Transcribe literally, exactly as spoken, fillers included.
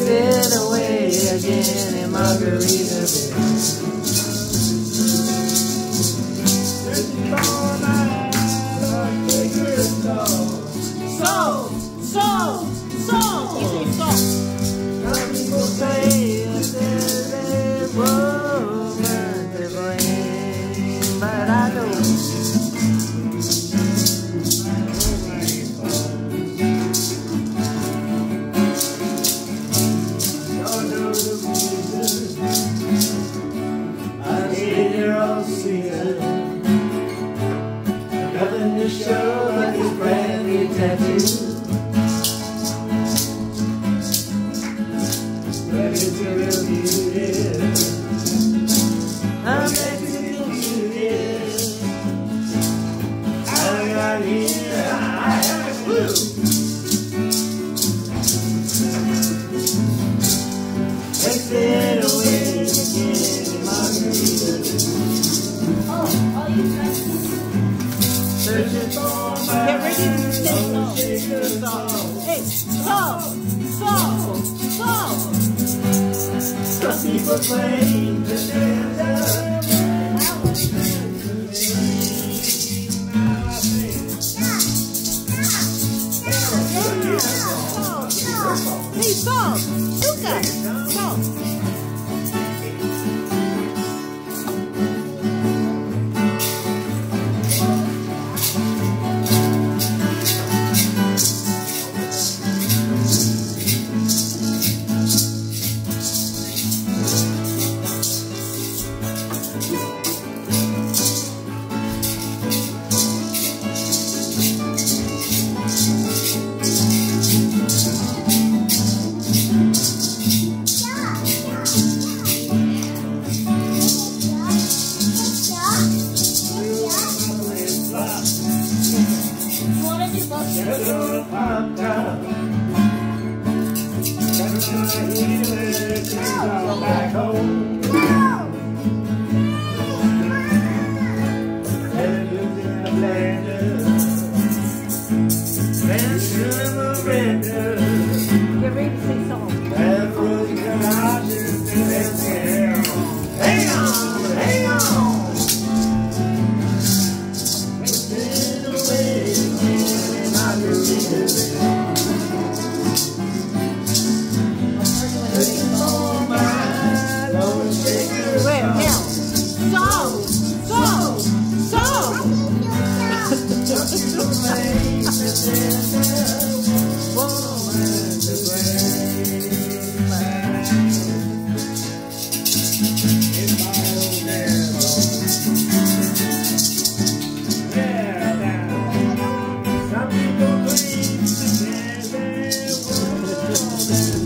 Wasted away again in Margarita Bay. Soul, soul, soul. You say soul. Some people say that there's a woman to blame, but I don't. I see you're all seeing. Nothing to show but this brand new tattoo. But it's a real beauty. I'm Mexican beauty. I got here, I have a clue. Wasted away again in Margarita. Oh, oh, you trying to searching for my get ready to say so. Hey, so, so, so. Some people claim that they're Hey, so, Luca, so. back home. And lived in a blender. And surrender. Get ready to say something. And frozen garages and hell. Hang on, hang on. Wasting away in Margarita. Some people believe that there's a woman.